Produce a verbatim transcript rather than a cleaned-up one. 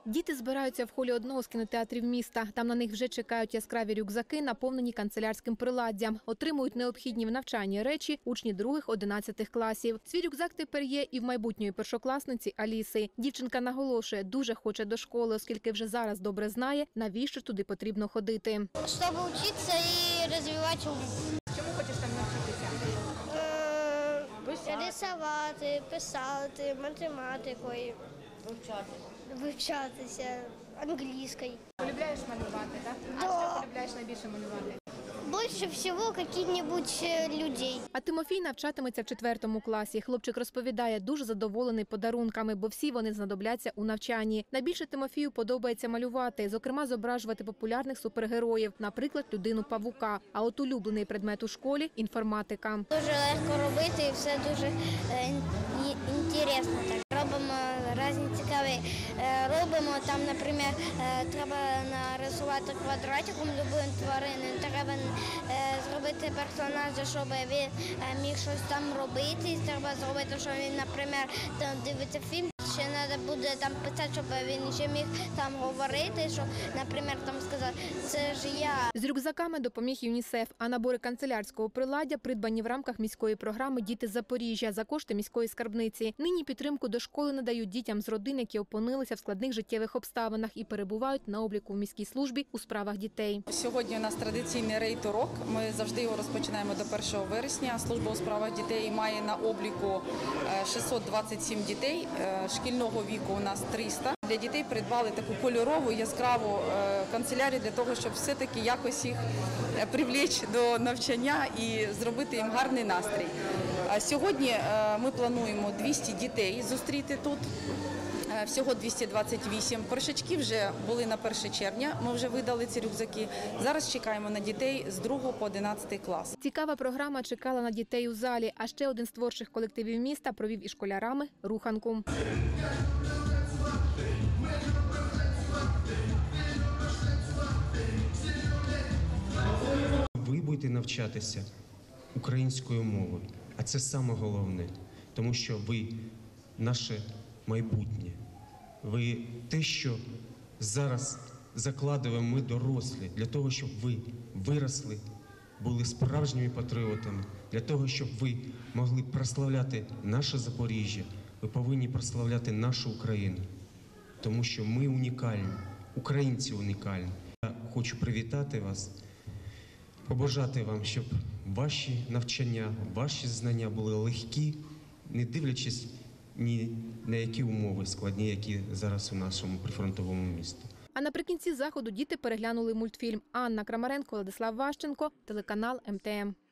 Діти збираються в холі одного з кінотеатрів міста. Там на них вже чекають яскраві рюкзаки, наповнені канцелярським приладдям. Отримують необхідні в навчанні речі учні других-одинадцятих класів. Свій рюкзак тепер є і в майбутньої першокласниці Аліси. Дівчинка наголошує, дуже хоче до школи, оскільки вже зараз добре знає, навіщо туди потрібно ходити. Щоб вчитися і розвивати ум. Чому хочеш там навчитися? Писати. Рисувати, писати, математикою. Вивчатися. Вивчатися, англійською. Полюбляєш малювати, так? А Да. що полюбляєш найбільше малювати? Більше всього яких-небудь людей. А Тимофій навчатиметься в четвертому класі. Хлопчик розповідає, дуже задоволений подарунками, бо всі вони знадобляться у навчанні. Найбільше Тимофію подобається малювати, зокрема зображувати популярних супергероїв, наприклад, людину-павука. А от улюблений предмет у школі – інформатика. Дуже легко робити і все дуже цікаво. Так. Робимо різні цікаві. Робимо там, наприклад, треба нарисувати квадратиком будь-яку тварину, треба зробити персонажа, щоб він міг щось там робити, треба зробити, щоб він, наприклад, там дивиться фільм. Ще треба буде там писати, щоб він ще міг там говорити, що, наприклад, там сказати, це ж я. З рюкзаками допоміг ЮНІСЕФ, а набори канцелярського приладдя придбані в рамках міської програми «Діти з Запоріжжя» за кошти міської скарбниці. Нині підтримку до школи надають дітям з родин, які опинилися в складних життєвих обставинах і перебувають на обліку в міській службі у справах дітей. Сьогодні у нас традиційний рейд-урок. Ми завжди його розпочинаємо до першого вересня. Служба у справах дітей має на обліку шістсот двадцять сім дітей. Шкільного віку у нас триста. Для дітей придбали таку кольорову, яскраву канцелярію для того, щоб все-таки якось їх привлечь до навчання і зробити їм гарний настрій. Сьогодні ми плануємо двісті дітей зустріти тут. Всього двісті двадцять вісім. Першачки вже були на перше червня, ми вже видали ці рюкзаки. Зараз чекаємо на дітей з другого по одинадцятий клас. Цікава програма чекала на дітей у залі, а ще один з творчих колективів міста провів із школярами руханку. Ви будете навчатися українською мовою, а це саме головне, тому що ви наше майбутнє. Ви те, що зараз закладуємо ми дорослі, для того, щоб ви виросли, були справжніми патріотами, для того, щоб ви могли прославляти наше Запоріжжя, ви повинні прославляти нашу Україну, тому що ми унікальні, українці унікальні. Я хочу привітати вас, побажати вам, щоб ваші навчання, ваші знання були легкі, не дивлячись ні на які умови складні, які зараз у нашому прифронтовому місті. А наприкінці заходу діти переглянули мультфільм. Анна Крамаренко, Владислав Ващенко, телеканал ем те ем.